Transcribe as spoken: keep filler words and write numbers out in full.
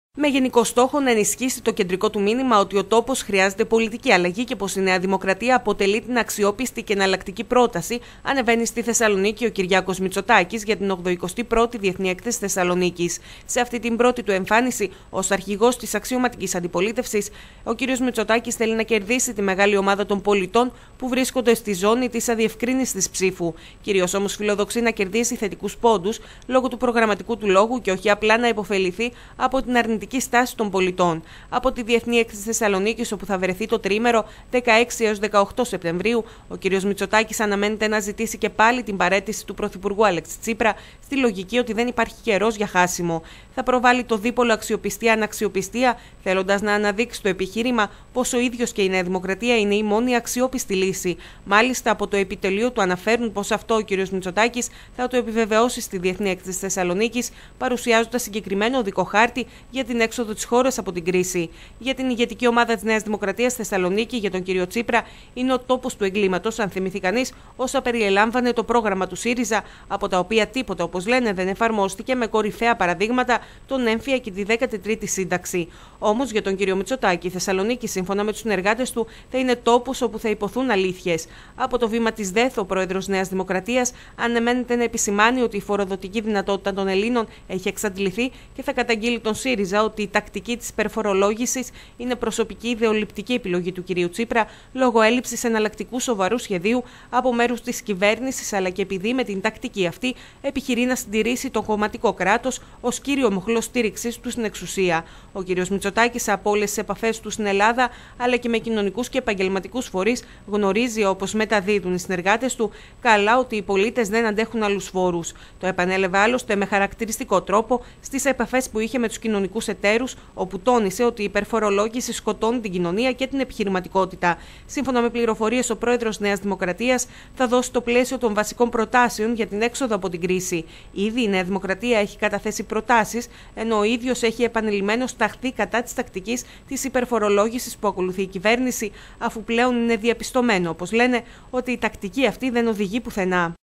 Με γενικό στόχο να ενισχύσει το κεντρικό του μήνυμα ότι ο τόπος χρειάζεται πολιτική αλλαγή και πως η Νέα Δημοκρατία αποτελεί την αξιόπιστη και εναλλακτική πρόταση, ανεβαίνει στη Θεσσαλονίκη ο Κυριάκος Μητσοτάκης για την ογδοηκοστή πρώτη Διεθνή Έκθεση Θεσσαλονίκης. Σε αυτή την πρώτη του εμφάνιση, ως αρχηγός της αξιωματικής αντιπολίτευσης, ο κ. Μητσοτάκης θέλει να κερδίσει τη μεγάλη ομάδα των πολιτών που βρίσκονται στη ζώνη της αδιευκρίνιστης ψήφου. Κυρίως όμως φιλοδοξεί να κερδίσει θετικούς πόντους λόγω του προγραμματικού του λόγου και όχι απλά να υποφεληθεί από την αρνητική στάση των πολιτών. Από τη Διεθνή Έκθεση Θεσσαλονίκης, όπου θα βρεθεί το τρίμερο δεκαέξι έως δεκαοκτώ Σεπτεμβρίου, ο κ. Μητσοτάκης αναμένεται να ζητήσει και πάλι την παραίτηση του Πρωθυπουργού Αλέξη Τσίπρα, στη λογική ότι δεν υπάρχει καιρός για χάσιμο. Θα προβάλλει το δίπολο αξιοπιστία-αναξιοπιστία, θέλοντας να αναδείξει το επιχείρημα πως ο ίδιος και η Νέα Δημοκρατία είναι η μόνη αξιόπιστη λύση. Μάλιστα, από το επιτελείο του αναφέρουν πως αυτό ο κ. Μητσοτάκης θα το επιβεβαιώσει στη Διεθνή Έκθεση Θεσσαλονίκης, παρουσιάζοντας συγκεκριμένο οδικό χάρτη για την έξοδο της χώρας από την κρίση. Για την ηγετική ομάδα της Νέας Δημοκρατίας Θεσσαλονίκη, για τον κ. Τσίπρα, είναι ο τόπος του εγκλήματος, αν θυμηθεί κανείς, όσα περιελάμβανε το πρόγραμμα του ΣΥΡΙΖΑ, από τα οποία τίποτα, όπως λένε, δεν εφαρμόστηκε, με κορυφαία παραδείγματα τον έμφυα και τη δέκατη τρίτη σύνταξη. Όμως, για τον κ. Μητσοτάκη, η Θεσσαλονίκη, σύμφωνα με τους συνεργάτες του, θα είναι τόπος όπου θα υποθούν αλήθειες. Από το βήμα της ΔΕΘ, ο πρόεδρος Νέας Δημοκρατίας αναμένεται να επισημάνει ότι η φοροδοτική δυνατότητα των Ελλήνων έχει εξαντληθεί και θα καταγγείλει τον ΣΥΡΙΖΑ ότι η τακτική της υπερφορολόγησης είναι προσωπική ιδεολειπτική επιλογή του κ. Τσίπρα λόγω έλλειψης εναλλακτικού σοβαρού σχεδίου από μέρους της κυβέρνησης, αλλά και επειδή με την τακτική αυτή επιχειρεί να συντηρήσει το κομματικό κράτος ως κύριο μοχλό στήριξης του στην εξουσία. Ο κ. Μητσοτάκης, από όλες τις επαφές του στην Ελλάδα, αλλά και με κοινωνικούς και επαγγελματικούς φορείς, γνωρίζει, όπως μεταδίδουν οι συνεργάτες του, καλά ότι οι πολίτες δεν αντέχουν άλλους φόρους. Το επανέλαβε άλλωστε με χαρακτηριστικό τρόπο στις επαφές που είχε με τους κοινωνικούς εταίρους, όπου τόνισε ότι η υπερφορολόγηση σκοτώνει την κοινωνία και την επιχειρηματικότητα. Σύμφωνα με πληροφορίες, ο πρόεδρος Νέας Δημοκρατίας θα δώσει το πλαίσιο των βασικών προτάσεων για την έξοδο από την κρίση. Ήδη η Νέα Δημοκρατία έχει καταθέσει προτάσεις, ενώ ο ίδιος έχει επανειλημμένως ταχθεί κατά της τακτικής της υπερφορολόγησης που ακολουθεί η κυβέρνηση, αφού πλέον είναι διαπιστωμένο, όπως λένε, ότι η τακτική αυτή δεν οδηγεί πουθενά.